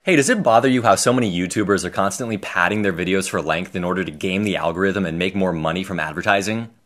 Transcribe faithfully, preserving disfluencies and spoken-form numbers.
Hey, does it bother you how so many YouTubers are constantly padding their videos for length in order to game the algorithm and make more money from advertising?